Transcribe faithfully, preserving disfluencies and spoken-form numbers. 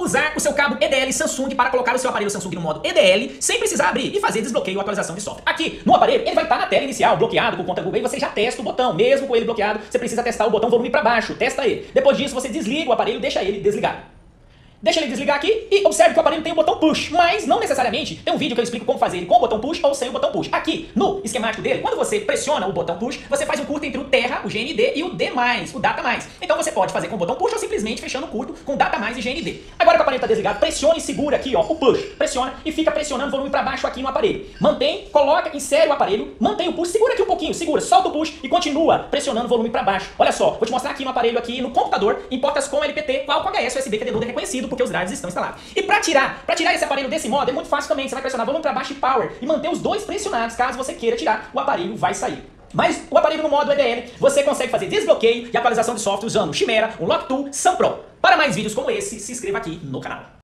usar o seu cabo E D L Samsung para colocar o seu aparelho Samsung no modo E D L sem precisar abrir e fazer desbloqueio ou atualização de software. Aqui no aparelho ele vai estar na tela inicial bloqueado por conta Google e você já testa o botão. Mesmo com ele bloqueado, você precisa testar o botão volume para baixo. Testa ele. Depois disso você desliga o aparelho e deixa ele desligado. Deixa ele desligar aqui e observe que o aparelho tem o botão push, mas não necessariamente tem um vídeo que eu explico como fazer ele com o botão push ou sem o botão push. Aqui, no esquemático dele, quando você pressiona o botão push, você faz um curto entre o Terra, o G N D, e o D mais, o Data mais. Então você pode fazer com o botão push ou simplesmente fechando o curto com Data mais e G N D. Agora que o aparelho está desligado, pressione e segura aqui, ó, o push. Pressiona e fica pressionando o volume para baixo aqui no aparelho. Mantém, coloca, insere o aparelho, mantém o push, segura aqui um pouquinho, segura, solta o push e continua pressionando o volume para baixo. Olha só, vou te mostrar aqui no aparelho, aqui no computador, em portas com L P T, qual com H S U S B que é reconhecido porque os drives estão instalados. E para tirar, para tirar esse aparelho desse modo é muito fácil também, você vai pressionar volume para baixo e power e manter os dois pressionados, caso você queira tirar, o aparelho vai sair. Mas o aparelho no modo E D L, você consegue fazer desbloqueio e atualização de software usando o Chimera, o Lock dois, Sun Pro. Para mais vídeos como esse, se inscreva aqui no canal.